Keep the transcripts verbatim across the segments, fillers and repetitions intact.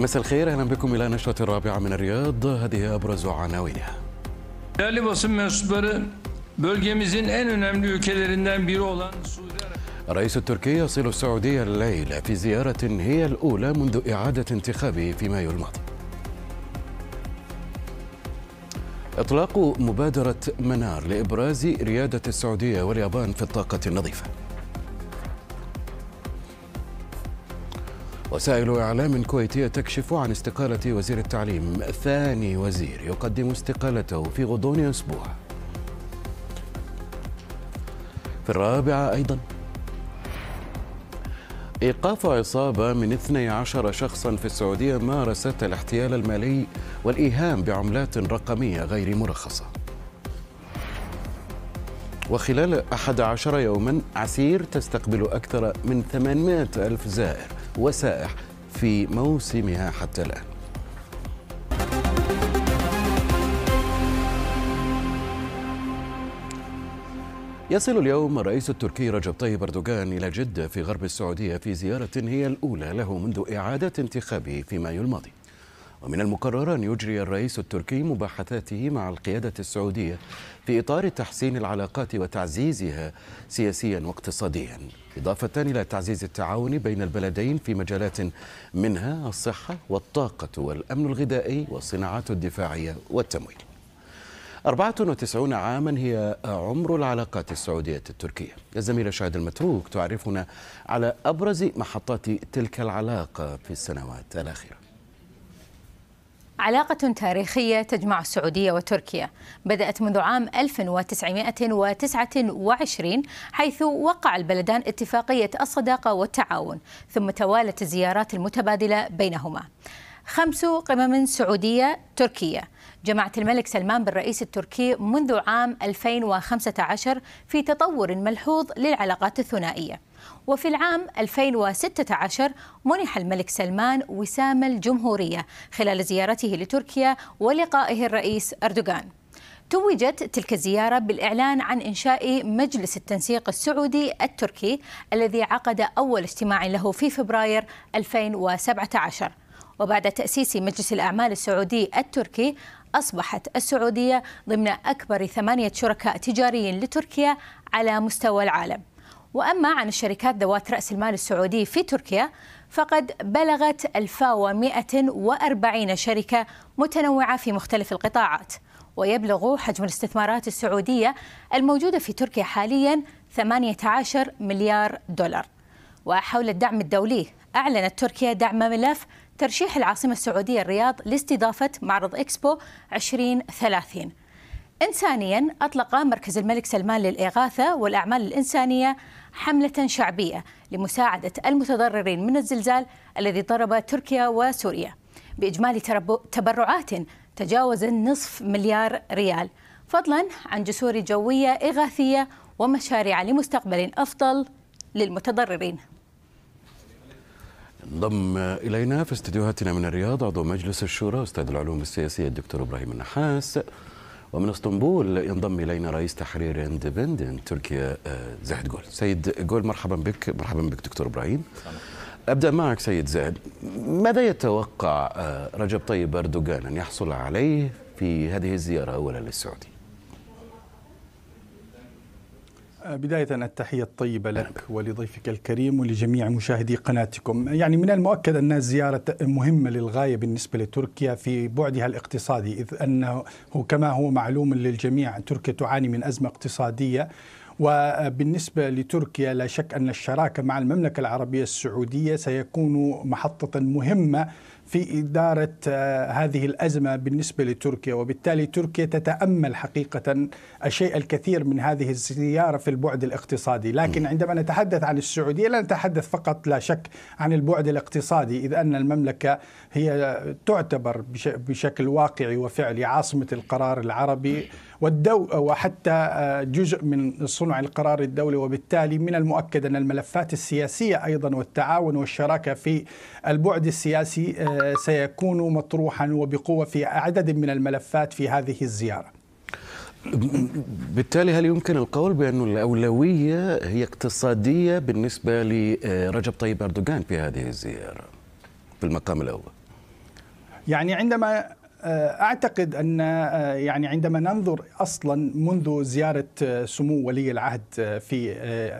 مساء الخير، اهلا بكم الى نشرة الرابعة من الرياض. هذه ابرز عناوينها. Değerli basın mensupları, bölgemizin en önemli ülkelerinden biri olan Suudi الرئيس التركي يصل السعودية الليلة في زيارة هي الأولى منذ إعادة انتخابه في مايو الماضي. إطلاق مبادرة منار لإبراز ريادة السعودية واليابان في الطاقة النظيفة. وسائل إعلام كويتية تكشف عن استقالة وزير التعليم، ثاني وزير يقدم استقالته في غضون أسبوع. في الرابعة أيضا إيقاف عصابة من اثني عشر شخصا في السعودية مارست الاحتيال المالي والإيهام بعملات رقمية غير مرخصة. وخلال أحد عشر يوما عسير تستقبل أكثر من ثمانمائة ألف زائر وسائح في موسمها حتى الآن. يصل اليوم الرئيس التركي رجب طيب أردوغان إلى جدة في غرب السعودية في زيارة هي الأولى له منذ إعادة انتخابه في مايو الماضي. ومن المقرر أن يجري الرئيس التركي مباحثاته مع القيادة السعودية في إطار تحسين العلاقات وتعزيزها سياسيا واقتصاديا، إضافة إلى تعزيز التعاون بين البلدين في مجالات منها الصحة والطاقة والأمن الغذائي والصناعات الدفاعية والتمويل. أربعة وتسعين عاما هي عمر العلاقات السعودية التركية. الزميلة شاهد المتروك تعرفنا على أبرز محطات تلك العلاقة في السنوات الأخيرة. علاقة تاريخية تجمع السعودية وتركيا بدأت منذ عام ألف وتسعمائة وتسعة وعشرين، حيث وقع البلدان اتفاقية الصداقة والتعاون، ثم توالت الزيارات المتبادلة بينهما. خمس قمم سعودية تركية جمعت الملك سلمان بالرئيس التركي منذ عام ألفين وخمسة عشر في تطور ملحوظ للعلاقات الثنائية. وفي العام ألفين وستة عشر منح الملك سلمان وسام الجمهورية خلال زيارته لتركيا ولقائه الرئيس أردوغان. توجت تلك الزيارة بالإعلان عن إنشاء مجلس التنسيق السعودي التركي الذي عقد أول اجتماع له في فبراير ألفين وسبعة عشر. وبعد تأسيس مجلس الأعمال السعودي التركي أصبحت السعودية ضمن أكبر ثمانية شركاء تجاريين لتركيا على مستوى العالم. وأما عن الشركات ذوات رأس المال السعودي في تركيا فقد بلغت ألف ومائة وأربعين شركة متنوعة في مختلف القطاعات. ويبلغ حجم الاستثمارات السعودية الموجودة في تركيا حاليا ثمانية عشر مليار دولار. وحول الدعم الدولي، أعلنت تركيا دعم ملف ترشيح العاصمة السعودية الرياض لاستضافة معرض إكسبو عشرين ثلاثين. إنسانيا، أطلق مركز الملك سلمان للإغاثة والأعمال الإنسانية حملة شعبية لمساعدة المتضررين من الزلزال الذي ضرب تركيا وسوريا بإجمالي تبرعات تجاوز النصف مليار ريال، فضلا عن جسور جوية إغاثية ومشاريع لمستقبل أفضل للمتضررين. انضم إلينا في استديوهاتنا من الرياض عضو مجلس الشورى أستاذ العلوم السياسية الدكتور إبراهيم النحاس، ومن اسطنبول ينضم إلينا رئيس تحرير اندبندنت تركيا زاهد جول. سيد جول، مرحبا بك. مرحبا بك دكتور إبراهيم. أبدأ معك سيد زاهد، ماذا يتوقع رجب طيب أردوغان أن يحصل عليه في هذه الزيارة أولا للسعودية؟ بداية التحية الطيبة لك ولضيفك الكريم ولجميع مشاهدي قناتكم. يعني من المؤكد أنها زيارة مهمة للغاية بالنسبة لتركيا في بعدها الاقتصادي، إذ أنه كما هو معلوم للجميع تركيا تعاني من أزمة اقتصادية، وبالنسبة لتركيا لا شك أن الشراكة مع المملكة العربية السعودية سيكون محطة مهمة في إدارة هذه الأزمة بالنسبة لتركيا. وبالتالي تركيا تتأمل حقيقة الشيء الكثير من هذه الزيارة في البعد الاقتصادي. لكن عندما نتحدث عن السعودية لا نتحدث فقط لا شك عن البعد الاقتصادي، إذ أن المملكة هي تعتبر بشكل واقعي وفعلي عاصمة القرار العربي والدو وحتى جزء من صنع القرار الدولي. وبالتالي من المؤكد أن الملفات السياسية أيضا والتعاون والشراكة في البعد السياسي سيكون مطروحا وبقوة في عدد من الملفات في هذه الزيارة. بالتالي هل يمكن القول بأن الأولوية هي اقتصادية بالنسبة لرجب طيب أردوغان في هذه الزيارة في المقام الأول؟ يعني عندما أعتقد أن يعني عندما ننظر أصلا منذ زيارة سمو ولي العهد في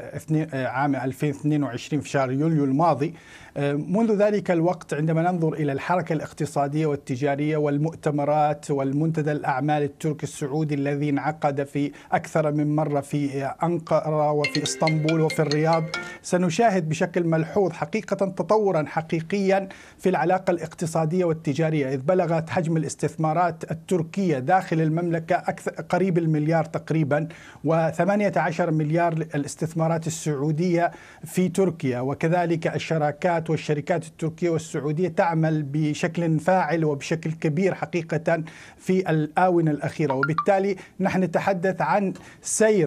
عام ألفين واثنين وعشرين في شهر يوليو الماضي، منذ ذلك الوقت عندما ننظر إلى الحركة الاقتصادية والتجارية والمؤتمرات والمنتدى الأعمال التركي السعودي الذي انعقد في أكثر من مرة في أنقرة وفي إسطنبول وفي الرياض، سنشاهد بشكل ملحوظ حقيقة تطورا حقيقيا في العلاقة الاقتصادية والتجارية، إذ بلغت حجم الاستثمارات التركية داخل المملكة أكثر قريب المليار تقريبا، وثمانية عشر مليار الاستثمارات السعودية في تركيا، وكذلك الشراكات والشركات التركية والسعودية تعمل بشكل فاعل وبشكل كبير حقيقة في الآونة الأخيرة. وبالتالي نحن نتحدث عن سير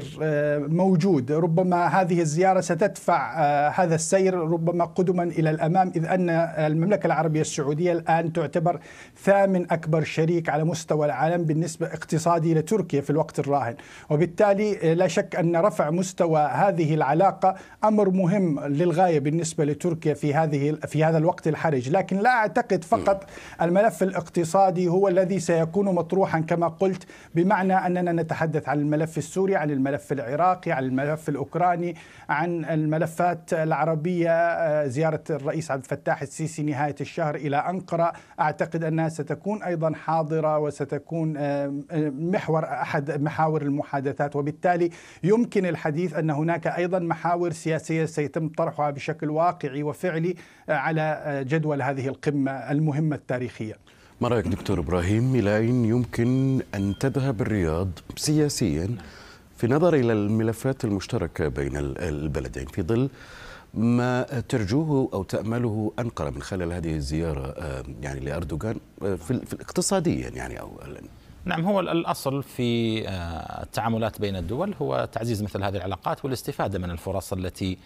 موجود، ربما هذه الزيارة ستدفع هذا السير ربما قدما إلى الأمام، إذ أن المملكة العربية السعودية الآن تعتبر ثامن أكبر شريك على مستوى العالم بالنسبة اقتصادي لتركيا في الوقت الراهن، وبالتالي لا شك أن رفع مستوى هذه العلاقة أمر مهم للغاية بالنسبة لتركيا في هذه في هذا الوقت الحرج. لكن لا أعتقد فقط الملف الاقتصادي هو الذي سيكون مطروحا كما قلت، بمعنى أننا نتحدث عن الملف السوري، عن الملف العراقي، عن الملف الأوكراني، عن الملفات العربية. زيارة الرئيس عبد الفتاح السيسي نهاية الشهر إلى أنقرة أعتقد أنها ستكون أيضا حاضرة وستكون محور أحد محاور المحادثات، وبالتالي يمكن الحديث أن هناك أيضا محاور سياسية سيتم طرحها بشكل واقعي وفعلي على جدول هذه القمة المهمة التاريخية. ما رأيك دكتور إبراهيم، إلى أين يمكن أن تذهب الرياض سياسيا في نظر إلى الملفات المشتركة بين البلدين في ظل ما ترجوه أو تأمله أنقرة من خلال هذه الزيارة يعني لأردوغان في اقتصاديا يعني أو نعم، هو الأصل في التعاملات بين الدول هو تعزيز مثل هذه العلاقات والاستفادة من الفرص التي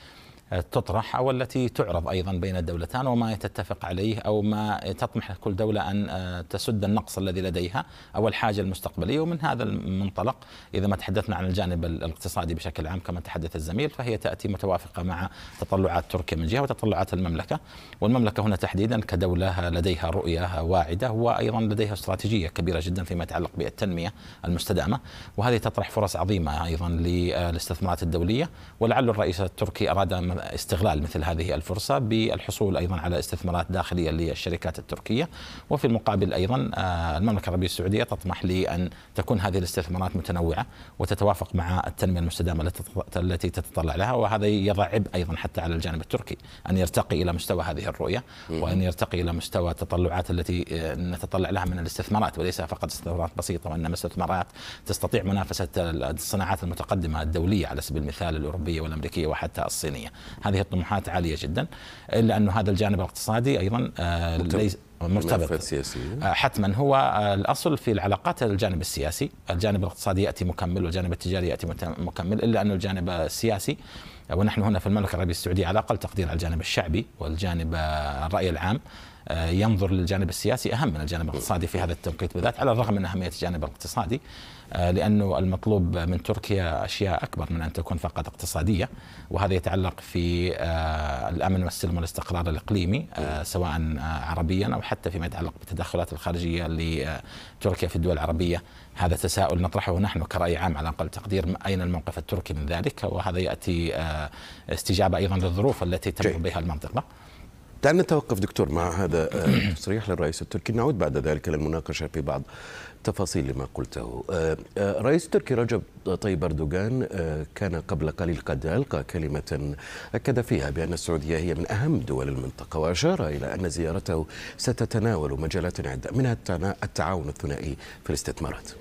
تطرح أو التي تعرض أيضا بين الدولتان، وما تتفق عليه أو ما تطمح كل دولة أن تسد النقص الذي لديها أو الحاجة المستقبلية. ومن هذا المنطلق إذا ما تحدثنا عن الجانب الاقتصادي بشكل عام كما تحدث الزميل، فهي تأتي متوافقة مع تطلعات تركيا من جهة وتطلعات المملكة، والمملكة هنا تحديدا كدولة لديها رؤية واعدة وأيضا لديها استراتيجية كبيرة جدا فيما يتعلق بالتنمية المستدامة، وهذه تطرح فرص عظيمة أيضا للاستثمارات الدولية. ولعل الرئيس التركي أراد استغلال مثل هذه الفرصة بالحصول أيضا على استثمارات داخلية للشركات التركية، وفي المقابل أيضا المملكة العربية السعودية تطمح لأن تكون هذه الاستثمارات متنوعة وتتوافق مع التنمية المستدامة التي تتطلع لها، وهذا يضع عبء أيضا حتى على الجانب التركي أن يرتقي إلى مستوى هذه الرؤية وأن يرتقي إلى مستوى التطلعات التي نتطلع لها من الاستثمارات، وليس فقط استثمارات بسيطة وإنما استثمارات تستطيع منافسة الصناعات المتقدمة الدولية على سبيل المثال الأوروبية والأمريكية وحتى الصينية. هذه الطموحات عالية جدا، إلا أنه هذا الجانب الاقتصادي أيضا ليس مرتبط حتما. هو الأصل في العلاقات الجانب السياسي، الجانب الاقتصادي يأتي مكمل والجانب التجاري يأتي مكمل، إلا أن الجانب السياسي، ونحن هنا في المملكة العربية السعودية على أقل تقدير على الجانب الشعبي والجانب الرأي العام ينظر للجانب السياسي أهم من الجانب الاقتصادي في هذا التوقيت بالذات، على الرغم من أهمية الجانب الاقتصادي، لأنه المطلوب من تركيا أشياء أكبر من أن تكون فقط اقتصادية، وهذا يتعلق في الأمن والسلم والاستقرار الإقليمي سواء عربيا أو حتى فيما يتعلق بالتدخلات الخارجية لتركيا في الدول العربية. هذا تساؤل نطرحه نحن كرأي عام على أقل تقدير، أين الموقف التركي من ذلك؟ وهذا يأتي استجابة أيضا للظروف التي تمر بها المنطقة. دعنا نتوقف دكتور مع هذا تصريح للرئيس التركي، نعود بعد ذلك للمناقشة في بعض تفاصيل ما قلته. رئيس التركي رجب طيب أردوغان كان قبل قليل قد ألقى كلمة أكد فيها بأن السعودية هي من أهم دول المنطقة، وأشار إلى أن زيارته ستتناول مجالات عدة منها التعاون الثنائي في الاستثمارات.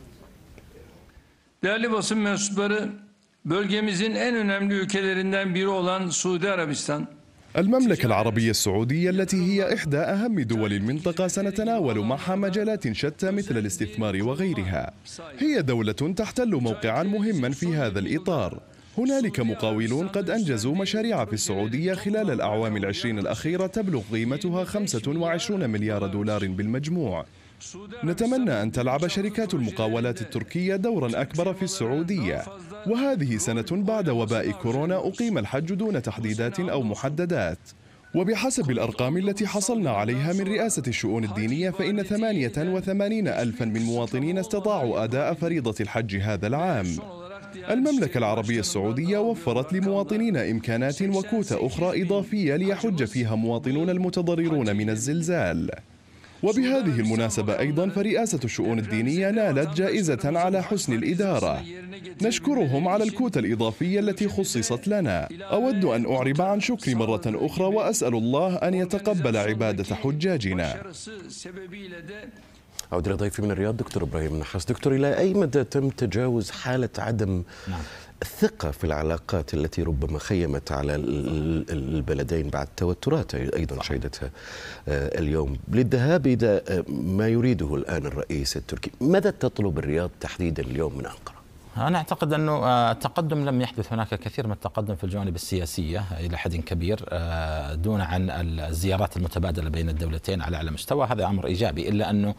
Değerli basın mensupları, bölgemizin en önemli ülkelerinden biri olan Suudi Arabistan المملكة العربية السعودية التي هي إحدى أهم دول المنطقة سنتناول معها مجالات شتى مثل الاستثمار وغيرها. هي دولة تحتل موقعا مهما في هذا الإطار. هنالك مقاولون قد أنجزوا مشاريع في السعودية خلال الأعوام العشرين الأخيرة تبلغ قيمتها خمسة وعشرين مليار دولار بالمجموع. نتمنى أن تلعب شركات المقاولات التركية دورا أكبر في السعودية، وهذه سنة بعد وباء كورونا أقيم الحج دون تحديدات أو محددات، وبحسب الأرقام التي حصلنا عليها من رئاسة الشؤون الدينية فإن ثمانية وثمانين ألفا من مواطنين استطاعوا أداء فريضة الحج هذا العام. المملكة العربية السعودية وفرت لمواطنينا إمكانات وكوتا أخرى إضافية ليحج فيها مواطنون المتضررون من الزلزال. وبهذه المناسبة أيضا فرئاسة الشؤون الدينية نالت جائزة على حسن الإدارة. نشكرهم على الكوتا الإضافية التي خصصت لنا. أود أن أعرب عن شكري مرة أخرى وأسأل الله أن يتقبل عبادة حجاجنا. أعود إلى ضيفي من الرياض دكتور إبراهيم نحاس. دكتور، إلى أي مدى تم تجاوز حالة عدم نعم. الثقة في العلاقات التي ربما خيمت على البلدين بعد توترات أيضا شهدتها اليوم للذهاب إلى ما يريده الآن الرئيس التركي؟ ماذا تطلب الرياض تحديدا اليوم من أنقرة؟ أنا أعتقد أنه التقدم لم يحدث، هناك كثير من التقدم في الجوانب السياسية إلى حد كبير دون عن الزيارات المتبادلة بين الدولتين على أعلى مستوى. هذا أمر إيجابي، إلا أنه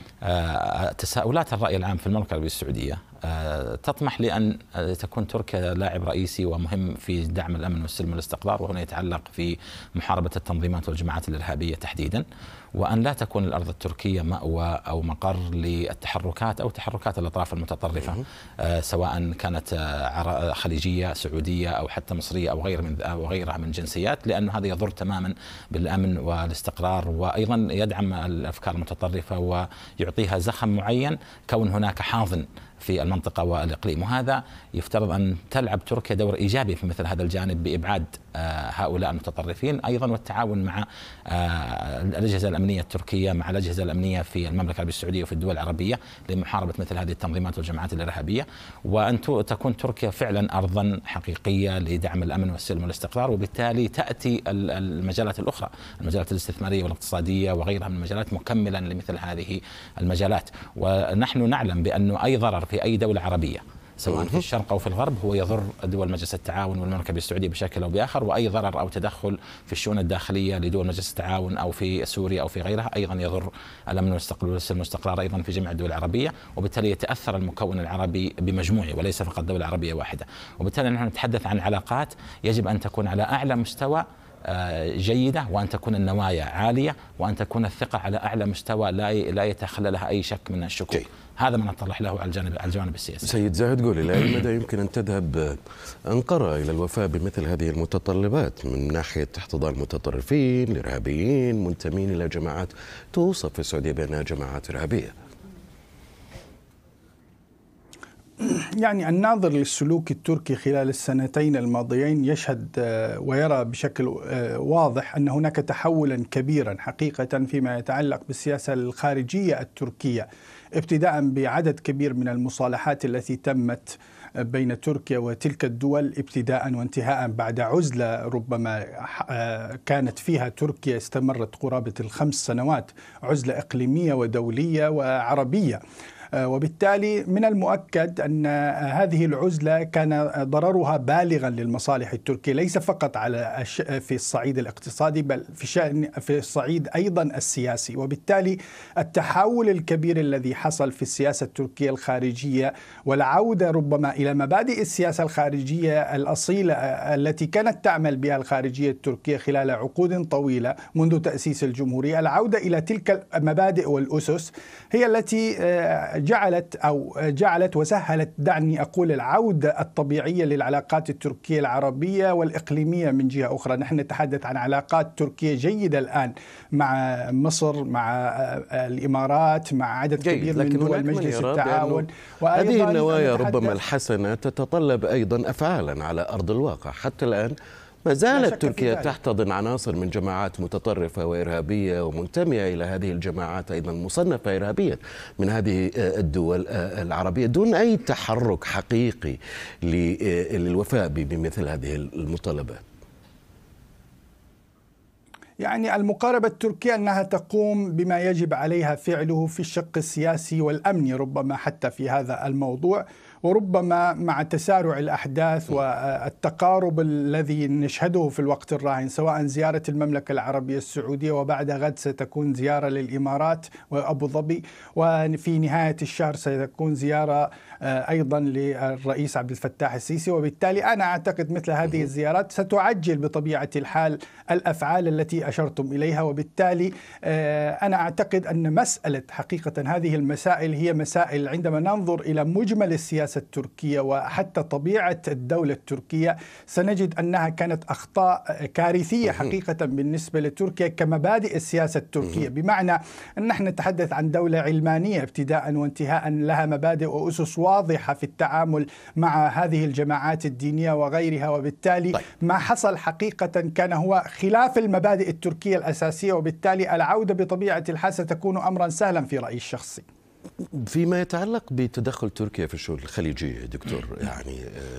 تساؤلات الرأي العام في المملكة العربية السعودية تطمح لأن تكون تركيا لاعب رئيسي ومهم في دعم الأمن والسلم والاستقرار، وهنا يتعلق في محاربة التنظيمات والجماعات الإرهابية تحديدا، وأن لا تكون الأرض التركية مأوى أو مقر للتحركات أو تحركات الأطراف المتطرفة سواء كانت خليجية سعودية أو حتى مصرية أو غير من أو غيرها من جنسيات، لأن هذا يضر تماما بالأمن والاستقرار، وأيضا يدعم الأفكار المتطرفة ويعطيها زخم معين كون هناك حاضن في المنطقة والإقليم. وهذا يفترض أن تلعب تركيا دور إيجابي في مثل هذا الجانب بإبعاد هؤلاء المتطرفين أيضا، والتعاون مع الأجهزة الأمنية التركية مع الأجهزة الأمنية في المملكة العربية السعودية وفي الدول العربية لمحاربة مثل هذه التنظيمات والجماعات الإرهابية، وأن تكون تركيا فعلا أرضا حقيقية لدعم الأمن والسلم والاستقرار، وبالتالي تأتي المجالات الأخرى، المجالات الاستثمارية والاقتصادية وغيرها من المجالات مكملا لمثل هذه المجالات. ونحن نعلم بأنه أي ضرر في أي دولة عربية سواء في الشرق أو في الغرب هو يضر دول مجلس التعاون والمملكة العربية السعودية بشكل أو بآخر، وأي ضرر أو تدخل في الشؤون الداخلية لدول مجلس التعاون أو في سوريا أو في غيرها أيضا يضر الأمن والسلم والاستقرار أيضا في جميع الدول العربية، وبالتالي يتأثر المكون العربي بمجموعه وليس فقط دولة عربية واحدة. وبالتالي نحن نتحدث عن علاقات يجب أن تكون على أعلى مستوى جيدة، وأن تكون النوايا عالية، وأن تكون الثقة على أعلى مستوى لا لا يتخللها أي شك من الشكوك. هذا ما نطرح له على الجانب على الجانب السياسي. سيد زاهد، قولي إلى أي مدى يمكن أن تذهب أنقرة إلى الوفاء بمثل هذه المتطلبات من ناحية احتضان المتطرفين الإرهابيين منتمين إلى جماعات توصف في السعودية بأنها جماعات إرهابية؟ يعني الناظر للسلوك التركي خلال السنتين الماضيين يشهد ويرى بشكل واضح أن هناك تحولا كبيرا حقيقة فيما يتعلق بالسياسة الخارجية التركية، ابتداء بعدد كبير من المصالحات التي تمت بين تركيا وتلك الدول ابتداء وانتهاء بعد عزلة ربما كانت فيها تركيا استمرت قرابة الخمس سنوات، عزلة إقليمية ودولية وعربية. وبالتالي من المؤكد أن هذه العزلة كان ضررها بالغا للمصالح التركية، ليس فقط على في الصعيد الاقتصادي بل في شأن في الصعيد أيضا السياسي. وبالتالي التحول الكبير الذي حصل في السياسة التركية الخارجية والعودة ربما إلى مبادئ السياسة الخارجية الأصيلة التي كانت تعمل بها الخارجية التركية خلال عقود طويلة منذ تأسيس الجمهورية، العودة إلى تلك المبادئ والأسس هي التي جعلت أو جعلت وسهلت، دعني أقول، العودة الطبيعية للعلاقات التركية العربية والإقليمية من جهة أخرى. نحن نتحدث عن علاقات تركية جيدة الآن مع مصر، مع الإمارات، مع عدد كبير من دول مجلس التعاون. هذه النوايا ربما الحسنة تتطلب أيضا أفعالا على أرض الواقع. حتى الآن ما زالت تركيا تحتضن عناصر من جماعات متطرفة وإرهابية ومنتمية إلى هذه الجماعات أيضا مصنفة إرهابيا من هذه الدول العربية دون أي تحرك حقيقي للوفاء بمثل هذه المطالبات. يعني المقاربة التركية أنها تقوم بما يجب عليها فعله في الشق السياسي والأمني ربما حتى في هذا الموضوع، وربما مع تسارع الأحداث والتقارب الذي نشهده في الوقت الراهن، سواء زيارة المملكة العربية السعودية وبعد غد ستكون زيارة للإمارات وأبو ظبي، وفي نهاية الشهر ستكون زيارة أيضا للرئيس عبد الفتاح السيسي، وبالتالي أنا أعتقد مثل هذه الزيارات ستعجل بطبيعة الحال الأفعال التي أشرتم إليها. وبالتالي أنا أعتقد أن مسألة حقيقة هذه المسائل هي مسائل عندما ننظر إلى مجمل السياسة التركية وحتى طبيعة الدولة التركية سنجد أنها كانت أخطاء كارثية حقيقة بالنسبة لتركيا كمبادئ السياسة التركية، بمعنى أن نحن نتحدث عن دولة علمانية ابتداء وانتهاء، لها مبادئ وأسس واضحة في التعامل مع هذه الجماعات الدينية وغيرها، وبالتالي طيب. ما حصل حقيقة كان هو خلاف المبادئ التركية الأساسية، وبالتالي العودة بطبيعة الحال ستكون أمرا سهلا في رأيي الشخصي. فيما يتعلق بتدخل تركيا في الشؤون الخليجية دكتور، يعني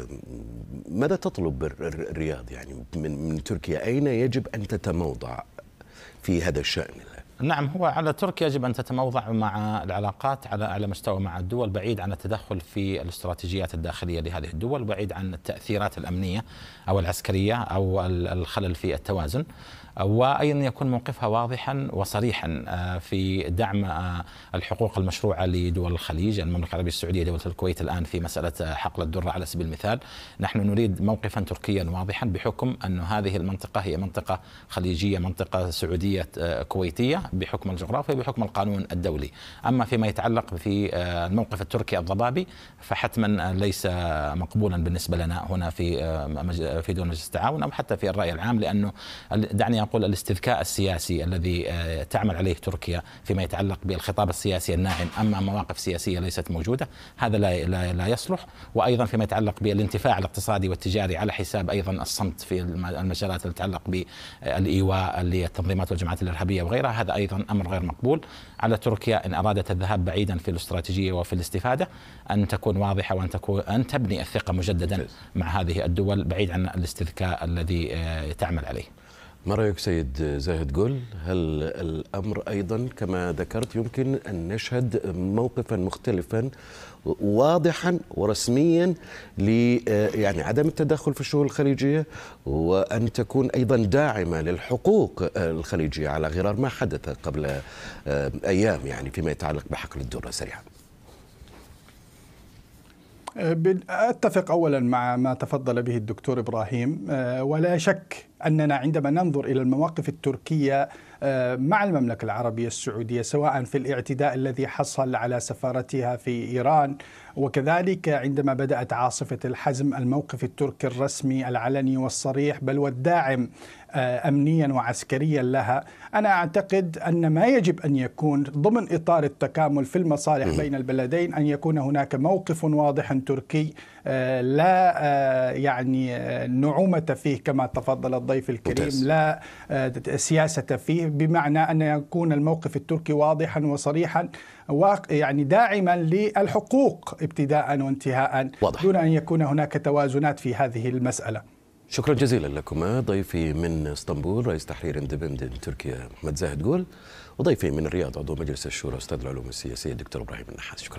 ماذا تطلب الرياض يعني من من تركيا؟ أين يجب أن تتموضع في هذا الشأن؟ نعم، هو على تركيا يجب أن تتموضع مع العلاقات على أعلى مستوى مع الدول، بعيد عن التدخل في الاستراتيجيات الداخلية لهذه الدول، بعيد عن التأثيرات الأمنية أو العسكرية أو الخلل في التوازن، وأيضا يكون موقفها واضحا وصريحا في دعم الحقوق المشروعة لدول الخليج، المملكة العربية السعودية، دولة الكويت الآن في مسألة حقل الدرة على سبيل المثال. نحن نريد موقفا تركيا واضحا بحكم أن هذه المنطقة هي منطقة خليجية، منطقة سعودية كويتية بحكم الجغرافيا وبحكم القانون الدولي. أما فيما يتعلق في الموقف التركي الضبابي فحتما ليس مقبولا بالنسبة لنا هنا في في دول مجلس التعاون أو حتى في الرأي العام، لأنه دعني أقول الاستذكاء السياسي الذي تعمل عليه تركيا فيما يتعلق بالخطاب السياسي الناعم، أما مواقف سياسية ليست موجودة، هذا لا لا, لا يصلح. وأيضا فيما يتعلق بالانتفاع الاقتصادي والتجاري على حساب أيضا الصمت في المجالات التي تتعلق بالإيواء للتنظيمات والجماعات الإرهابية وغيرها، هذا أيضا أمر غير مقبول. على تركيا إن أرادت الذهاب بعيدا في الاستراتيجية وفي الاستفادة أن تكون واضحة وأن تكون أن تبني الثقة مجددا مع هذه الدول بعيد عن الاستذكاء الذي تعمل عليه. ما رأيك سيد زاهد جول؟ هل الأمر أيضا كما ذكرت يمكن أن نشهد موقفا مختلفا واضحا ورسميا ل يعني عدم التدخل في الشؤون الخليجية، وأن تكون أيضا داعمة للحقوق الخليجية على غرار ما حدث قبل أيام يعني فيما يتعلق بحقل الدرة؟ سريعا. أتفق أولا مع ما تفضل به الدكتور إبراهيم، ولا شك أننا عندما ننظر إلى المواقف التركية مع المملكة العربية السعودية، سواء في الاعتداء الذي حصل على سفارتها في إيران، وكذلك عندما بدأت عاصفة الحزم، الموقف التركي الرسمي العلني والصريح بل والداعم أمنيا وعسكريا لها، أنا أعتقد أن ما يجب أن يكون ضمن إطار التكامل في المصالح بين البلدين أن يكون هناك موقف واضح تركي لا يعني نعومة فيه كما تفضل الضيف الكريم، لا سياسة فيه، بمعنى أن يكون الموقف التركي واضحا وصريحا يعني داعما للحقوق ابتداء وانتهاء واضح، دون أن يكون هناك توازنات في هذه المسألة. شكرا جزيلا لكما. ضيفي من اسطنبول رئيس تحرير اندبندنت تركيا محمد زاهد جول، وضيفي من الرياض عضو مجلس الشورى أستاذ العلوم السياسية الدكتور إبراهيم النحاس. شكرا.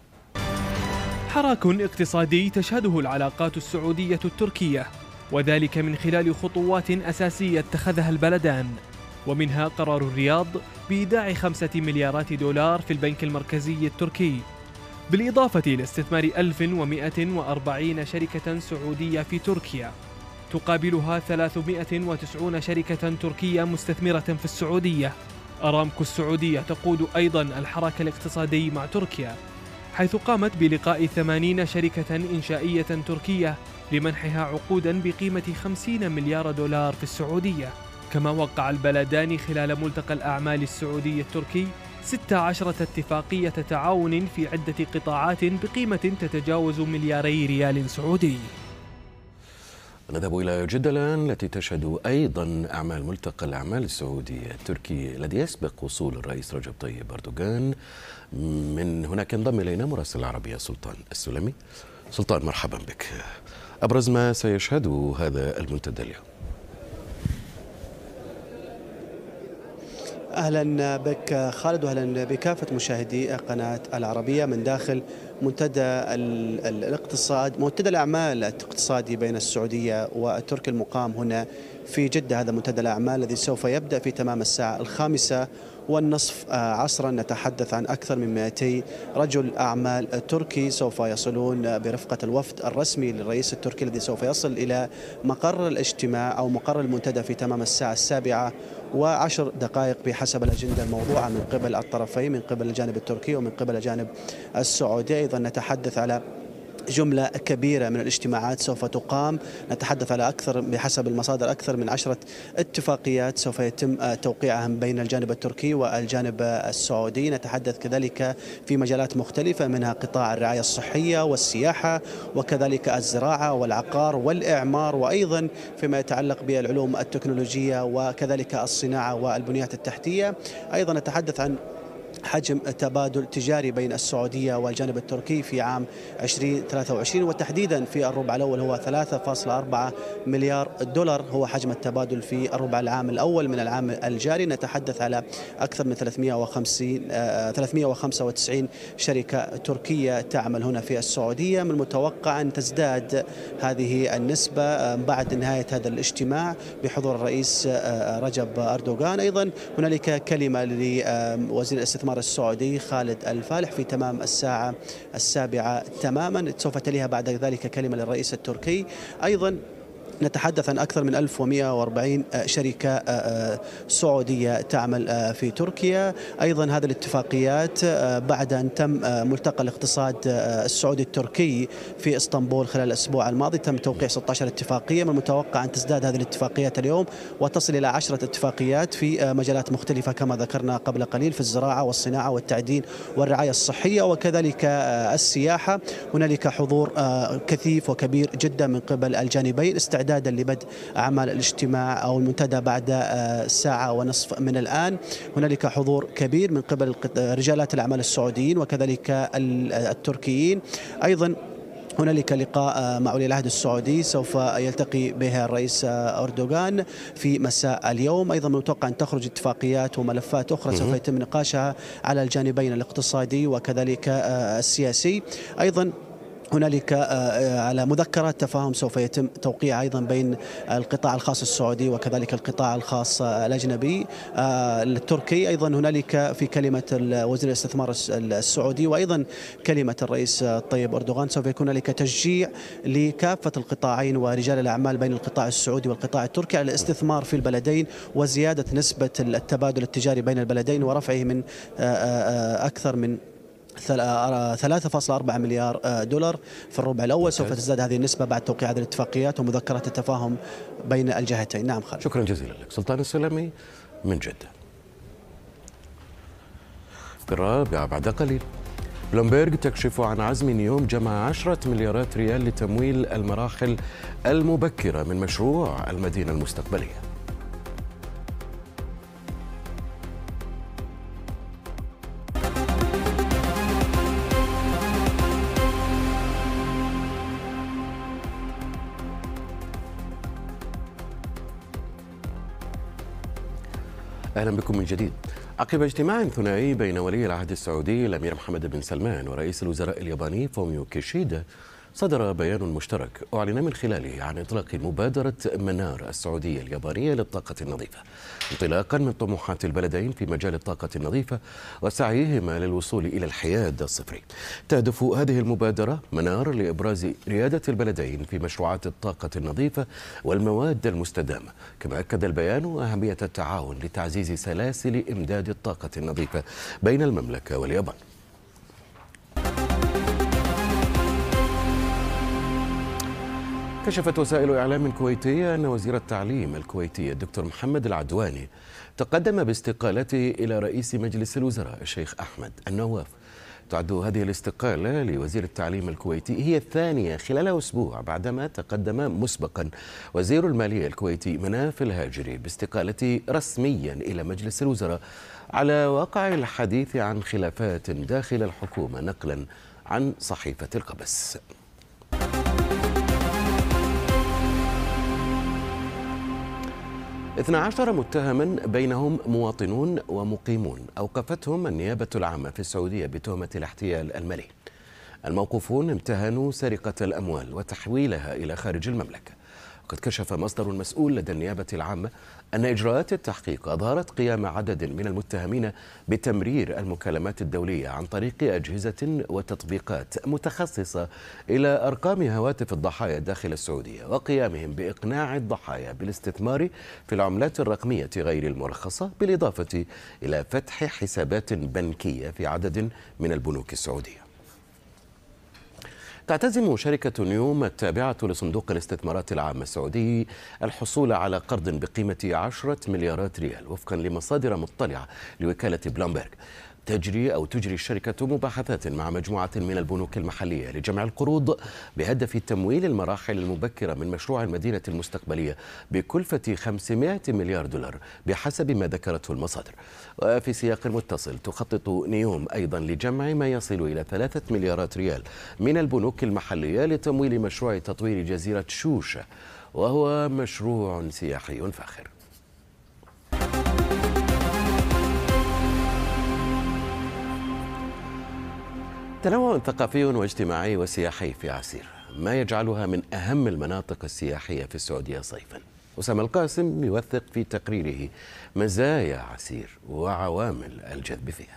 حراك اقتصادي تشهده العلاقات السعودية التركية، وذلك من خلال خطوات أساسية اتخذها البلدان، ومنها قرار الرياض بإيداع خمسة مليارات دولار في البنك المركزي التركي، بالإضافة إلى استثمار ألف ومئة وأربعين شركة سعودية في تركيا، تقابلها ثلاثمئة وتسعين شركة تركية مستثمرة في السعودية. أرامكو السعودية تقود أيضا الحراك الاقتصادي مع تركيا، حيث قامت بلقاء ثمانين شركة إنشائية تركية لمنحها عقودا بقيمة خمسين مليار دولار في السعودية. كما وقع البلدان خلال ملتقى الأعمال السعودي التركي ستة عشر اتفاقية تعاون في عدة قطاعات بقيمة تتجاوز ملياري ريال سعودي. نذهب إلى جدة الآن التي تشهد أيضا أعمال ملتقى الأعمال السعودي التركي الذي يسبق وصول الرئيس رجب طيب أردوغان. من هناك انضم إلينا مراسل العربية سلطان السلمي. سلطان مرحبا بك. أبرز ما سيشهده هذا المنتدى اليوم؟ أهلا بك خالد، وأهلا بكافة مشاهدي قناة العربية من داخل منتدى الاقتصاد منتدى الأعمال الاقتصادي بين السعودية وتركيا المقام هنا في جدة. هذا منتدى الأعمال الذي سوف يبدأ في تمام الساعة الخامسة والنصف عصرا. نتحدث عن أكثر من مئتي رجل أعمال تركي سوف يصلون برفقة الوفد الرسمي للرئيس التركي الذي سوف يصل إلى مقر الاجتماع أو مقر المنتدى في تمام الساعة السابعة وعشر دقائق بحسب الأجندة الموضوعة من قبل الطرفين، من قبل الجانب التركي ومن قبل الجانب السعودي. أيضا نتحدث على جملة كبيرة من الاجتماعات سوف تقام. نتحدث على أكثر بحسب المصادر أكثر من عشرة اتفاقيات سوف يتم توقيعها بين الجانب التركي والجانب السعودي. نتحدث كذلك في مجالات مختلفة منها قطاع الرعاية الصحية والسياحة وكذلك الزراعة والعقار والإعمار، وأيضا فيما يتعلق بالعلوم التكنولوجية وكذلك الصناعة والبنيات التحتية. أيضا نتحدث عن حجم تبادل تجاري بين السعودية والجانب التركي في عام ألفين وثلاثة وعشرين، وتحديدا في الربع الأول هو ثلاثة فاصلة أربعة مليار دولار هو حجم التبادل في الربع العام الأول من العام الجاري. نتحدث على أكثر من ثلاثمئة وخمسة وتسعين شركة تركية تعمل هنا في السعودية. من المتوقع أن تزداد هذه النسبة بعد نهاية هذا الاجتماع بحضور الرئيس رجب أردوغان. أيضا هنالك كلمة لوزير الاستثمار السعودي خالد الفالح في تمام الساعة السابعة تماما، سوف تليها بعد ذلك كلمة للرئيس التركي. أيضا نتحدث عن أكثر من ألف ومئة وأربعين شركة سعودية تعمل في تركيا. أيضا هذه الاتفاقيات بعد أن تم ملتقى الاقتصاد السعودي التركي في اسطنبول خلال الأسبوع الماضي تم توقيع ستة عشر اتفاقية. من المتوقع أن تزداد هذه الاتفاقيات اليوم وتصل إلى عشرة اتفاقيات في مجالات مختلفة كما ذكرنا قبل قليل في الزراعة والصناعة والتعدين والرعاية الصحية وكذلك السياحة. هنالك حضور كثيف وكبير جدا من قبل الجانبين استعداد لبدء أعمال الاجتماع أو المنتدى بعد ساعة ونصف من الآن. هنالك حضور كبير من قبل رجالات الأعمال السعوديين وكذلك التركيين. أيضا هنالك لقاء مع ولي العهد السعودي سوف يلتقي به الرئيس أردوغان في مساء اليوم. أيضا متوقع أن تخرج اتفاقيات وملفات أخرى سوف يتم نقاشها على الجانبين الاقتصادي وكذلك السياسي. أيضا هنالك على مذكرات تفاهم سوف يتم توقيعها أيضا بين القطاع الخاص السعودي وكذلك القطاع الخاص الأجنبي التركي. أيضا هنالك في كلمة وزير الاستثمار السعودي وأيضا كلمة الرئيس طيب أردوغان سوف يكون هنالك تشجيع لكافة القطاعين ورجال الأعمال بين القطاع السعودي والقطاع التركي على الاستثمار في البلدين وزيادة نسبة التبادل التجاري بين البلدين ورفعه من أكثر من ثلاثة فاصلة أربعة مليار دولار في الربع الأول. سوف تزداد هذه النسبة بعد توقيع هذه الاتفاقيات ومذكرات التفاهم بين الجهتين. نعم خالد. شكرا جزيلا لك سلطان السلمي من جدة. في الرابعة بعد قليل بلومبيرغ تكشف عن عزم نيوم جمع عشرة مليارات ريال لتمويل المراحل المبكرة من مشروع المدينة المستقبلية. أهلا بكم من جديد. عقب اجتماع ثنائي بين ولي العهد السعودي الأمير محمد بن سلمان ورئيس الوزراء الياباني فوميو كيشيدا صدر بيان مشترك أعلن من خلاله عن إطلاق مبادرة منار السعودية اليابانية للطاقة النظيفة انطلاقا من طموحات البلدين في مجال الطاقة النظيفة وسعيهما للوصول إلى الحياد الصفري. تهدف هذه المبادرة منار لإبراز ريادة البلدين في مشروعات الطاقة النظيفة والمواد المستدامة. كما أكد البيان أهمية التعاون لتعزيز سلاسل إمداد الطاقة النظيفة بين المملكة واليابان. كشفت وسائل إعلام كويتية أن وزير التعليم الكويتي الدكتور محمد العدواني تقدم باستقالته إلى رئيس مجلس الوزراء الشيخ أحمد النواف. تعد هذه الاستقالة لوزير التعليم الكويتي هي الثانية خلال أسبوع بعدما تقدم مسبقا وزير المالية الكويتي مناف الهاجري باستقالته رسميا إلى مجلس الوزراء على واقع الحديث عن خلافات داخل الحكومة نقلا عن صحيفة القبس. اثنا عشر متهما بينهم مواطنون ومقيمون أوقفتهم النيابة العامة في السعودية بتهمة الاحتيال المالي. الموقوفون امتهنوا سرقة الأموال وتحويلها إلى خارج المملكة. وقد كشف مصدر مسؤول لدى النيابة العامة أن إجراءات التحقيق أظهرت قيام عدد من المتهمين بتمرير المكالمات الدولية عن طريق أجهزة وتطبيقات متخصصة إلى أرقام هواتف الضحايا داخل السعودية، وقيامهم بإقناع الضحايا بالاستثمار في العملات الرقمية غير المرخصة، بالإضافة إلى فتح حسابات بنكية في عدد من البنوك السعودية. تعتزم شركة نيوم التابعة لصندوق الاستثمارات العامة السعودي الحصول على قرض بقيمة عشرة مليارات ريال وفقا لمصادر مطلعة لوكالة بلومبرج. تجري أو تجري الشركة مباحثات مع مجموعة من البنوك المحلية لجمع القروض بهدف تمويل المراحل المبكرة من مشروع المدينة المستقبلية بكلفة خمسمائة مليار دولار بحسب ما ذكرته المصادر. وفي سياق متصل تخطط نيوم أيضا لجمع ما يصل إلى ثلاثة مليارات ريال من البنوك المحلية لتمويل مشروع تطوير جزيرة شوشة، وهو مشروع سياحي فاخر. تنوع ثقافي واجتماعي وسياحي في عسير، ما يجعلها من أهم المناطق السياحية في السعودية صيفا. أسامة القاسم يوثق في تقريره مزايا عسير وعوامل الجذب فيها.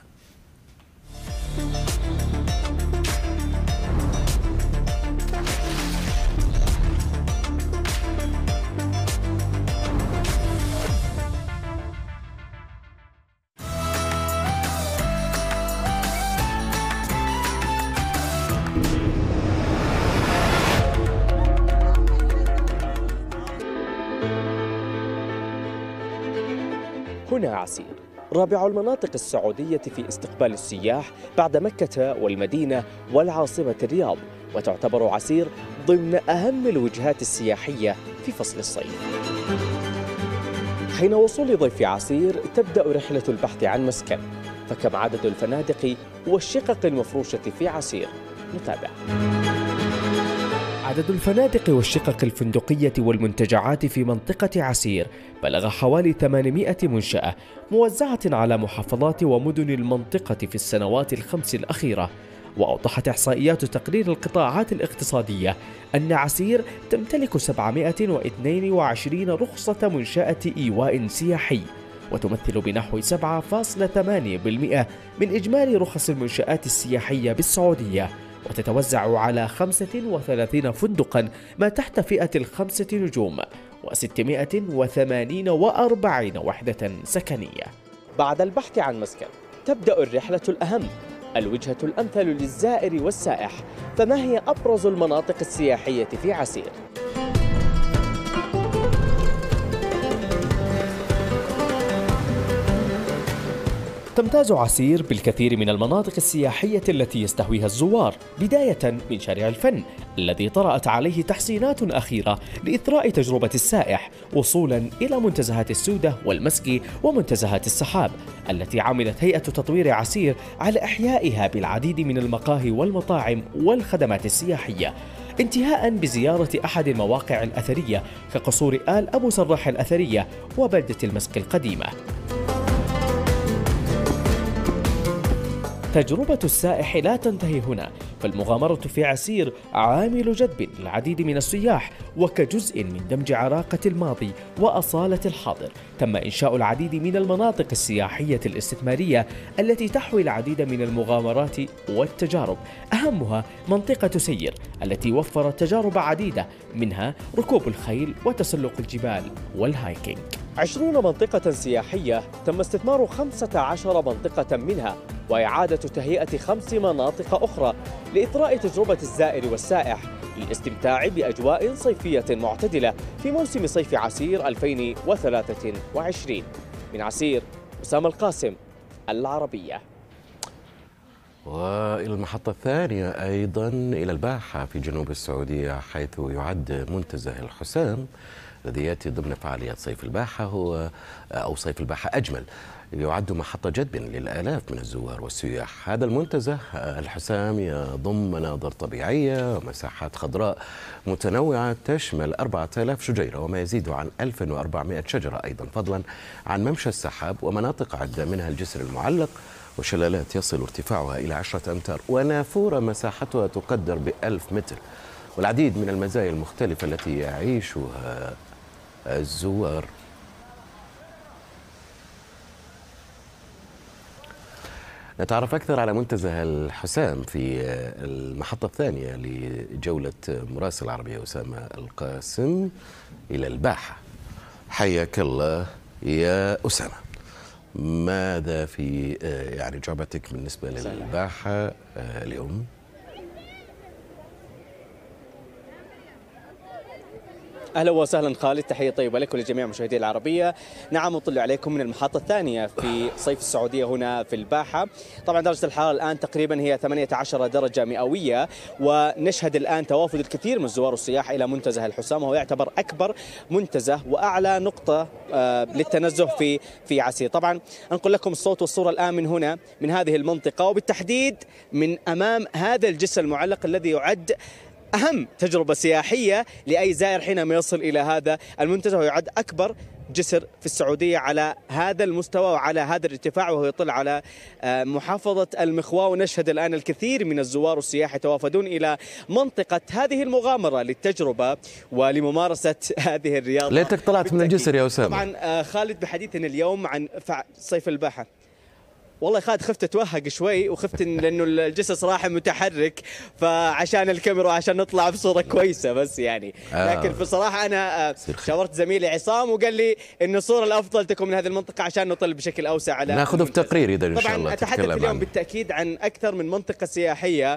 هنا عسير، رابع المناطق السعودية في استقبال السياح بعد مكة والمدينة والعاصمة الرياض، وتعتبر عسير ضمن أهم الوجهات السياحية في فصل الصيف. حين وصول ضيف عسير تبدأ رحلة البحث عن مسكن، فكم عدد الفنادق والشقق المفروشة في عسير؟ نتابع. عدد الفنادق والشقق الفندقية والمنتجعات في منطقة عسير بلغ حوالي ثمانمائة منشأة موزعة على محافظات ومدن المنطقة في السنوات الخمس الأخيرة. وأوضحت إحصائيات تقرير القطاعات الاقتصادية أن عسير تمتلك سبعمائة واثنين وعشرين رخصة منشأة إيواء سياحي، وتمثل بنحو سبعة فاصلة ثمانية بالمئة من إجمالي رخص المنشآت السياحية بالسعودية، وتتوزع على خمسة وثلاثين فندقا ما تحت فئة الخمسة نجوم وستمائة وثمانين وأربعين وحدة سكنية. بعد البحث عن مسكن تبدأ الرحلة الأهم، الوجهة الأمثل للزائر والسائح. فما هي أبرز المناطق السياحية في عسير؟ تمتاز عسير بالكثير من المناطق السياحية التي يستهويها الزوار، بداية من شارع الفن الذي طرأت عليه تحسينات أخيرة لإثراء تجربة السائح، وصولا إلى منتزهات السودة والمسقي ومنتزهات السحاب التي عملت هيئة تطوير عسير على إحيائها بالعديد من المقاهي والمطاعم والخدمات السياحية، انتهاء بزيارة أحد المواقع الأثرية كقصور آل أبو سراح الأثرية وبلدة المسقي القديمة. تجربة السائح لا تنتهي هنا، فالمغامرة في عسير عامل جذب للعديد من السياح، وكجزء من دمج عراقة الماضي وأصالة الحاضر تم إنشاء العديد من المناطق السياحية الاستثمارية التي تحوي العديد من المغامرات والتجارب، أهمها منطقة سير التي وفرت تجارب عديدة، منها ركوب الخيل وتسلق الجبال والهايكينج. عشرون منطقة سياحية تم استثمار خمسة عشر منطقة منها، وإعادة تهيئة خمس مناطق أخرى لإثراء تجربة الزائر والسائح للاستمتاع بأجواء صيفية معتدلة في موسم صيف عسير ألفين وثلاثة وعشرين. من عسير، أسامة القاسم، العربية. وإلى المحطة الثانية أيضا إلى الباحة في جنوب السعودية، حيث يعد منتزه الحسام الذي يأتي ضمن فعاليات صيف الباحة هو أو صيف الباحة أجمل، يعد محطة جذب للآلاف من الزوار والسياح. هذا المنتزه الحسام يضم مناظر طبيعية ومساحات خضراء متنوعة تشمل أربعة آلاف شجيرة وما يزيد عن ألف وأربعمائة شجرة، أيضا فضلا عن ممشى السحاب ومناطق عدة منها الجسر المعلق وشلالات يصل ارتفاعها إلى عشرة أمتار ونافورة مساحتها تقدر بألف متر، والعديد من المزايا المختلفة التي يعيشها الزوار. نتعرف أكثر على منتزه الحسام في المحطة الثانية لجولة مراسل العربية أسامة القاسم إلى الباحة. حياك الله يا أسامة، ماذا في يعني جعبتك بالنسبة للباحة اليوم؟ اهلا وسهلا خالد، تحيه طيبه لك ولجميع مشاهدي العربيه. نعم، نطلع عليكم من المحطه الثانيه في صيف السعوديه هنا في الباحه. طبعا درجه الحراره الان تقريبا هي ثمانية عشر درجه مئويه، ونشهد الان توافد الكثير من الزوار والسياح الى منتزه الحسام، وهو يعتبر اكبر منتزه واعلى نقطه للتنزه في في عسير. طبعا انقل لكم الصوت والصوره الان من هنا من هذه المنطقه، وبالتحديد من امام هذا الجسر المعلق الذي يعد أهم تجربة سياحية لأي زائر حينما يصل إلى هذا المنتزه، ويعد أكبر جسر في السعودية على هذا المستوى وعلى هذا الارتفاع، وهو يطل على محافظة المخواة. ونشهد الآن الكثير من الزوار والسياح يتوافدون إلى منطقة هذه المغامرة للتجربة ولممارسة هذه الرياضة. ليتك طلعت من الجسر يا أسامة. طبعا خالد، بحديثنا اليوم عن صيف الباحة، والله خالد خفت اتوهق شوي، وخفت إن لانه الجسر صراحه متحرك، فعشان الكاميرا وعشان نطلع بصوره كويسه بس يعني. آه. لكن بصراحه انا شاورت زميلي عصام وقال لي ان الصوره الافضل تكون من هذه المنطقه عشان نطل بشكل اوسع على ناخذه في تقرير اذا ان شاء الله. طبعا اتحدث اليوم عنه. بالتاكيد عن اكثر من منطقه سياحيه،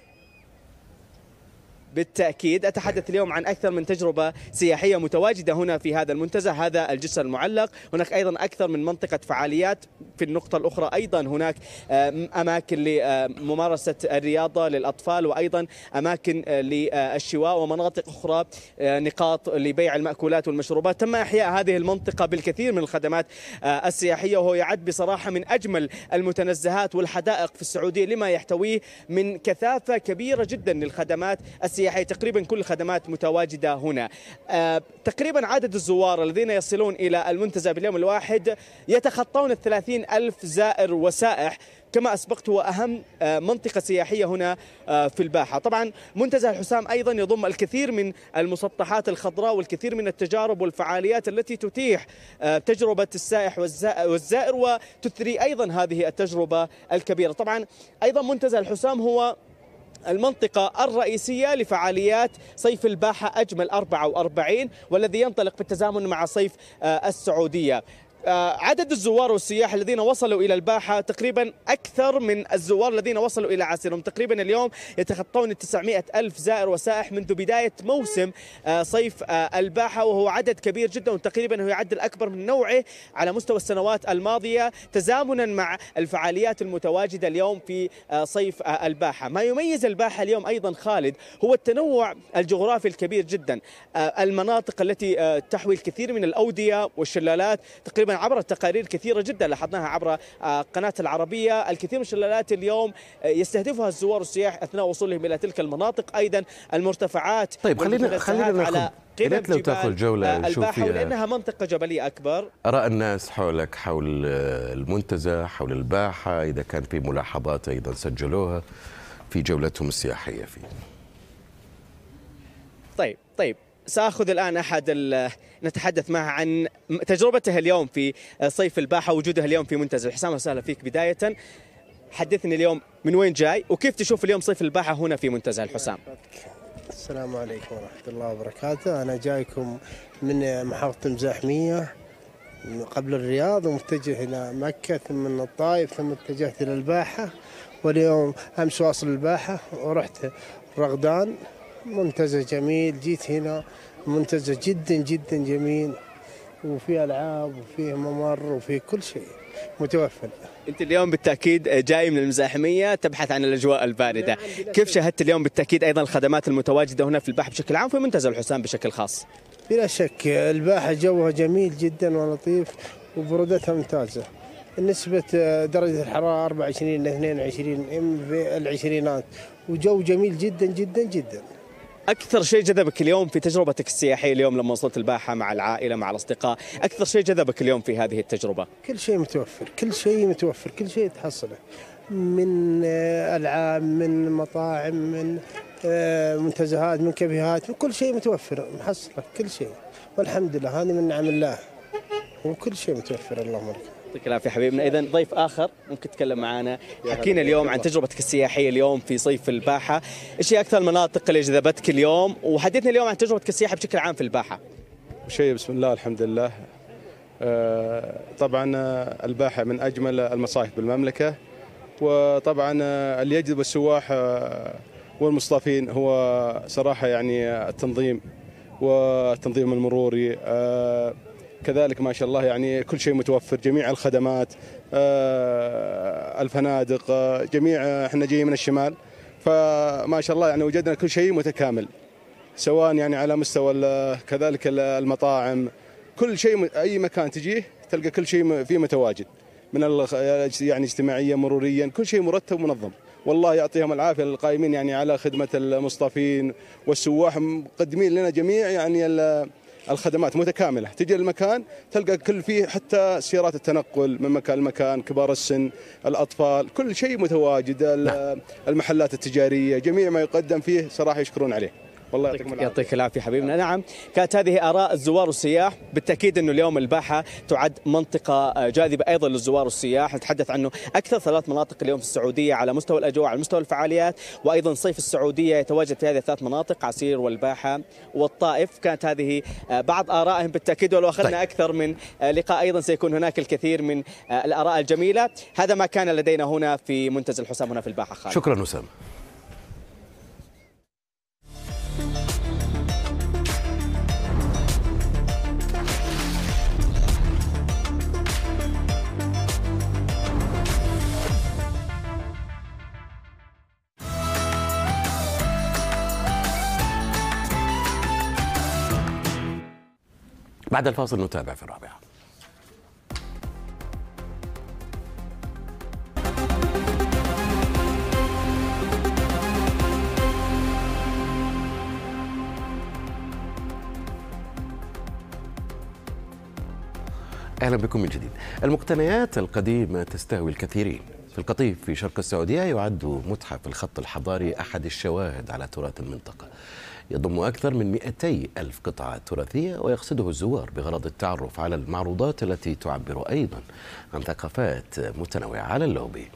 بالتأكيد أتحدث اليوم عن أكثر من تجربة سياحية متواجدة هنا في هذا المنتزه، هذا الجسر المعلق. هناك أيضا أكثر من منطقة فعاليات. في النقطة الأخرى أيضا هناك أماكن لممارسة الرياضة للأطفال، وأيضا أماكن للشواء، ومناطق أخرى نقاط لبيع المأكولات والمشروبات. تم إحياء هذه المنطقة بالكثير من الخدمات السياحية، وهو يعد بصراحة من أجمل المتنزهات والحدائق في السعودية لما يحتويه من كثافة كبيرة جدا للخدمات السياحية. تقريبا كل الخدمات متواجدة هنا. آه، تقريبا عدد الزوار الذين يصلون إلى المنتزه باليوم الواحد يتخطون الثلاثين ألف زائر وسائح. كما أسبقت هو أهم منطقة سياحية هنا في الباحة. طبعا منتزه الحسام أيضا يضم الكثير من المسطحات الخضراء والكثير من التجارب والفعاليات التي تتيح تجربة السائح والزائر وتثري أيضا هذه التجربة الكبيرة. طبعا أيضا منتزه الحسام هو المنطقة الرئيسية لفعاليات صيف الباحة أجمل أربعة وأربعين، والذي ينطلق بالتزامن مع صيف السعودية. عدد الزوار والسياح الذين وصلوا إلى الباحة تقريبا أكثر من الزوار الذين وصلوا إلى عسير. هم تقريبا اليوم يتخطون تسعمائة ألف زائر وسائح منذ بداية موسم صيف الباحة، وهو عدد كبير جدا، وتقريبا هو يعد الأكبر من نوعه على مستوى السنوات الماضية، تزامنا مع الفعاليات المتواجدة اليوم في صيف الباحة. ما يميز الباحة اليوم أيضا خالد هو التنوع الجغرافي الكبير جدا. المناطق التي تحوي الكثير من الأودية والشلالات، تقريبا عبر التقارير كثيرة جدا لاحظناها عبر قناة العربية، الكثير من الشلالات اليوم يستهدفها الزوار والسياح أثناء وصولهم إلى تلك المناطق. أيضا المرتفعات. طيب خلينا خلينا ناخذ قمم لو تاخذ جولة نشوف فيها، لأنها منطقة جبلية أكبر. آراء الناس حولك حول المنتزه، حول الباحة، إذا كان في ملاحظات أيضا سجلوها في جولتهم السياحية فيه. طيب طيب سأخذ الآن أحد نتحدث معه عن تجربته اليوم في صيف الباحة، وجودها اليوم في منتزه الحسام. وسهلا فيك. بداية حدثني اليوم من وين جاي وكيف تشوف اليوم صيف الباحة هنا في منتزه الحسام. السلام عليكم ورحمة الله وبركاته. أنا جايكم من محافظة المزاحمية قبل الرياض، ومتجه إلى مكة ثم من الطائف ثم اتجهت إلى الباحة، واليوم أمس واصل الباحة ورحت رغدان. منتزه جميل، جيت هنا منتزه جدا جدا جميل، وفيه ألعاب وفيه ممر وفيه كل شيء متوفر. أنت اليوم بالتأكيد جاي من المزاحمية تبحث عن الأجواء الباردة، كيف شاهدت اليوم بالتأكيد أيضا الخدمات المتواجدة هنا في الباحة بشكل عام وفي منتزه الحسام بشكل خاص؟ بلا شك الباحة جوها جميل جدا ولطيف وبرودتها ممتازة. نسبة درجة الحرارة أربعة وعشرين إلى اثنين وعشرين في العشرينات وجو جميل جدا جدا جدا. أكثر شيء جذبك اليوم في تجربتك السياحية اليوم لما وصلت الباحة مع العائلة مع الأصدقاء، أكثر شيء جذبك اليوم في هذه التجربة؟ كل شيء متوفر، كل شيء متوفر، كل شيء تحصله من ألعاب، من مطاعم، من منتزهات، من كافيهات، كل شيء متوفر محصله كل شيء، والحمد لله هذه من نعم الله وكل شيء متوفر. اللهم لك. يعطيك العافية حبيبنا. إذا ضيف آخر ممكن تتكلم معنا، حكينا اليوم عن تجربتك السياحية اليوم في صيف الباحة، إيش هي أكثر المناطق اللي جذبتك اليوم؟ وحدثنا اليوم عن تجربتك السياحة بشكل عام في الباحة. شيء بسم الله الحمد لله. آه طبعا الباحة من أجمل المصايف بالمملكة، وطبعا اللي يجذب السواح والمصطافين هو صراحة يعني التنظيم والتنظيم المروري، آه كذلك ما شاء الله يعني كل شيء متوفر، جميع الخدمات، آه الفنادق، آه جميع احنا جايين من الشمال فما شاء الله يعني وجدنا كل شيء متكامل، سواء يعني على مستوى كذلك المطاعم، كل شيء اي مكان تجيه تلقى كل شيء فيه متواجد، من يعني اجتماعيا مروريا كل شيء مرتب ومنظم. والله يعطيهم العافيه القائمين يعني على خدمه المصطافين والسواح، مقدمين لنا جميع يعني الخدمات متكامله، تجي المكان تلقى كل فيه حتى سيارات التنقل من مكان لمكان، كبار السن، الاطفال، كل شيء متواجد، المحلات التجاريه، جميع ما يقدم فيه صراحه يشكرون عليه. والله يعطيكم العافيه. يعطيك العافيه حبيبنا. نعم، كانت هذه اراء الزوار والسياح، بالتاكيد انه اليوم الباحه تعد منطقه جاذبه ايضا للزوار والسياح، نتحدث عنه اكثر ثلاث مناطق اليوم في السعوديه على مستوى الاجواء، على مستوى الفعاليات، وايضا صيف السعوديه يتواجد في هذه الثلاث مناطق، عسير والباحه والطائف. كانت هذه بعض ارائهم بالتاكيد، ولو اخذنا طيب. اكثر من لقاء ايضا سيكون هناك الكثير من الاراء الجميله. هذا ما كان لدينا هنا في منتزه الحسام هنا في الباحه. خالد، شكرا أسامة. بعد الفاصل نتابع في الرابعة. أهلا بكم من جديد. المقتنيات القديمة تستهوي الكثيرين. في القطيف في شرق السعودية يعد متحف الخط الحضاري أحد الشواهد على تراث المنطقة، يضم أكثر من مئتي ألف قطعة تراثية، ويقصده الزوار بغرض التعرف على المعروضات التي تعبر أيضا عن ثقافات متنوعة. على اللوبي.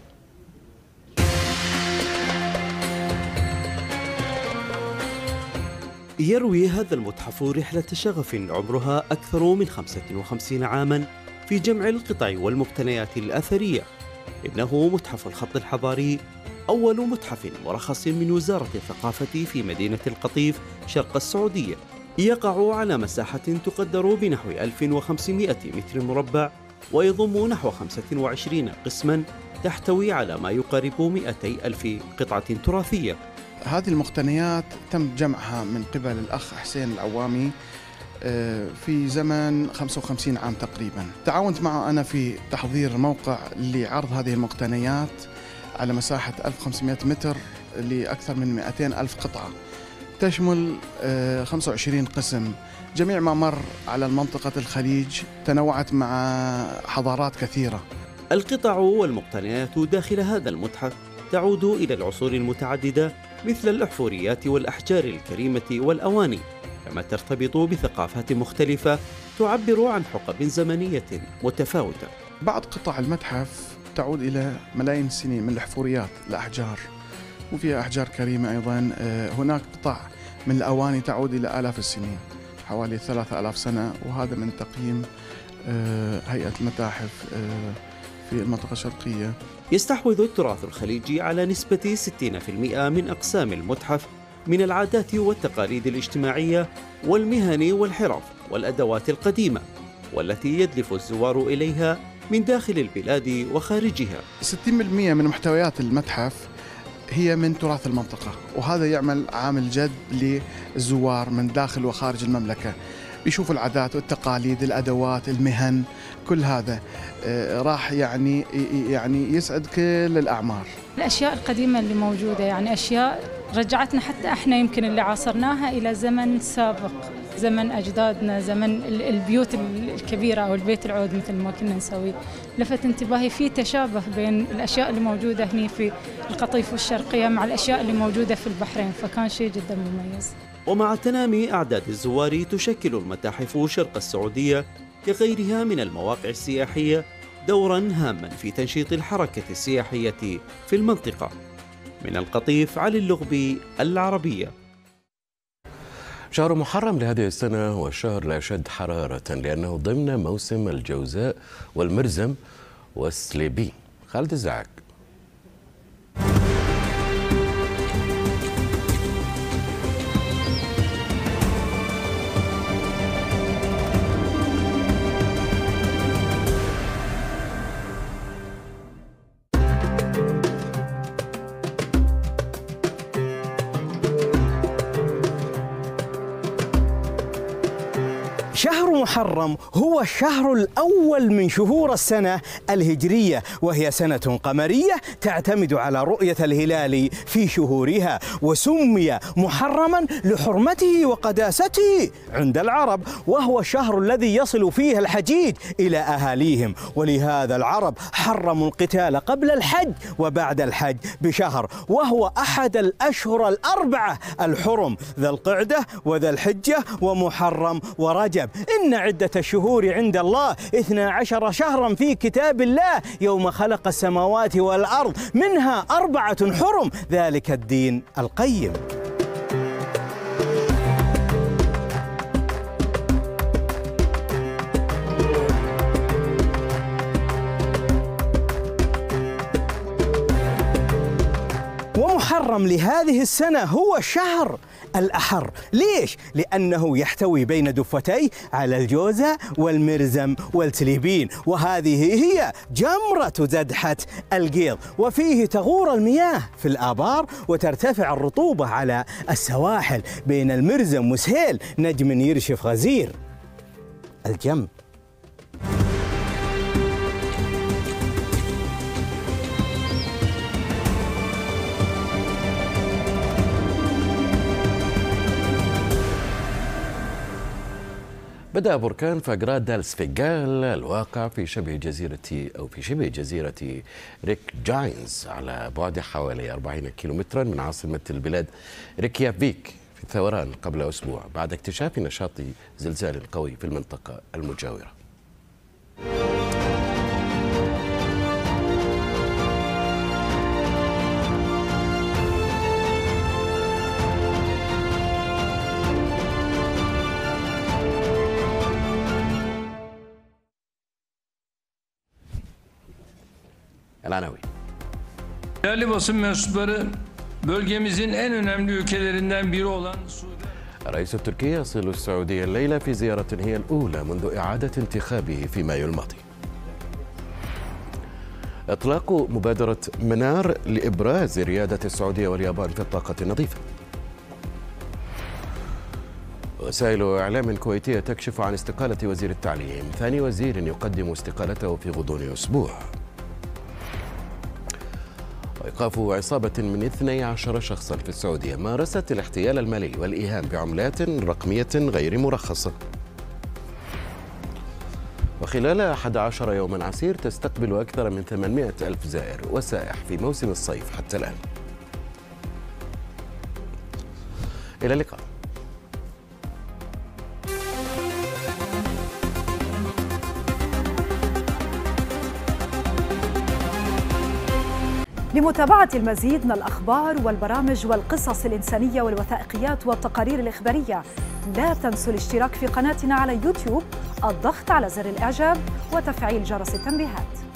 يروي هذا المتحف رحلة شغف عمرها أكثر من خمسة وخمسين عاما في جمع القطع والمقتنيات الأثرية. إنه متحف الخط الحضاري، أول متحف مرخص من وزارة الثقافة في مدينة القطيف شرق السعودية، يقع على مساحة تقدر بنحو ألف وخمسمئة متر مربع، ويضم نحو خمسة وعشرين قسما تحتوي على ما يقارب مئتي ألف قطعة تراثية. هذه المقتنيات تم جمعها من قبل الأخ حسين العوامي في زمن خمسة وخمسين عام تقريبا. تعاونت معه أنا في تحضير موقع لعرض هذه المقتنيات على مساحة ألف وخمسمئة متر لأكثر من مئتين ألف قطعة، تشمل خمسة وعشرين قسم، جميع ما مر على منطقة الخليج، تنوعت مع حضارات كثيرة. القطع والمقتنيات داخل هذا المتحف تعود إلى العصور المتعددة، مثل الأحفوريات والأحجار الكريمة والأواني، كما ترتبط بثقافات مختلفة تعبر عن حقب زمنية متفاوتة. بعض قطع المتحف تعود إلى ملايين السنين، من الأحفوريات الأحجار، وفيها أحجار كريمة أيضا. هناك قطع من الأواني تعود إلى آلاف السنين، حوالي ثلاثة آلاف سنة، وهذا من تقييم هيئة المتاحف في المنطقة الشرقية. يستحوذ التراث الخليجي على نسبة ستين بالمئة من أقسام المتحف، من العادات والتقاليد الاجتماعية والمهن والحرف والأدوات القديمة، والتي يدلف الزوار إليها من داخل البلاد وخارجها. ستين بالمئة من محتويات المتحف هي من تراث المنطقة، وهذا يعمل عامل جذب للزوار من داخل وخارج المملكة. بيشوفوا العادات والتقاليد، الأدوات، المهن، كل هذا راح يعني يعني يسعد كل الأعمار. الأشياء القديمة اللي موجودة يعني أشياء رجعتنا حتى احنا يمكن اللي عاصرناها إلى زمن سابق، زمن أجدادنا، زمن البيوت الكبيرة أو البيت العود مثل ما كنا نسوي. لفت انتباهي في تشابه بين الأشياء اللي موجودة هني في القطيف والشرقية مع الأشياء اللي موجودة في البحرين، فكان شيء جدا مميز. ومع تنامي أعداد الزوار تشكل المتاحف شرق السعودية كغيرها من المواقع السياحية دورا هاما في تنشيط الحركة السياحية في المنطقة. من القطيف علي اللغبي، العربية. شهر محرم لهذه السنة هو الشهر الأشد حرارة لأنه ضمن موسم الجوزاء والمرزم والسليبين. خالد الزعاك. شهر محرم هو الشهر الأول من شهور السنة الهجرية، وهي سنة قمرية تعتمد على رؤية الهلال في شهورها، وسمي محرما لحرمته وقداسته عند العرب، وهو الشهر الذي يصل فيه الحجيج إلى أهاليهم، ولهذا العرب حرموا القتال قبل الحج وبعد الحج بشهر، وهو أحد الأشهر الأربعة الحرم، ذا القعدة وذا الحجة ومحرم ورجب. إن عدة الشهور عند الله اثنا عشر شهرا في كتاب الله يوم خلق السماوات والأرض، منها أربعة حرم، ذلك الدين القيم. ومحرم لهذه السنة هو الشهر الأحر. ليش؟ لأنه يحتوي بين دفتيه على الجوزة والمرزم والتليبين، وهذه هي جمرة زدحة القيض، وفيه تغور المياه في الآبار وترتفع الرطوبة على السواحل. بين المرزم وسهيل نجم يرشف غزير الجم. بدأ بركان فاغراد دالسفيغال الواقع في شبه جزيرة أو في شبه جزيرة ريك جاينز على بعد حوالي أربعين كيلومترا من عاصمة البلاد ريكيافيك في الثوران قبل أسبوع، بعد اكتشاف نشاط زلزال قوي في المنطقة المجاورة. العناوين. Değerli basın mensupları, bölgemizin en önemli ülkelerinden biri olan Suudi. الرئيس التركي يصل السعودية الليلة في زيارة هي الأولى منذ إعادة انتخابه في مايو الماضي. إطلاق مبادرة منار لإبراز ريادة السعودية واليابان في الطاقة النظيفة. وسائل إعلام كويتية تكشف عن استقالة وزير التعليم، ثاني وزير يقدم استقالته في غضون أسبوع. وإيقاف عصابة من اثني عشر شخصا في السعودية مارست الاحتيال المالي والإيهام بعملات رقمية غير مرخصة. وخلال أحد عشر يوما عسير تستقبل أكثر من ثمانمائة ألف زائر وسائح في موسم الصيف حتى الآن. إلى اللقاء. لمتابعة المزيد من الأخبار والبرامج والقصص الإنسانية والوثائقيات والتقارير الإخبارية، لا تنسوا الاشتراك في قناتنا على يوتيوب، الضغط على زر الإعجاب وتفعيل جرس التنبيهات.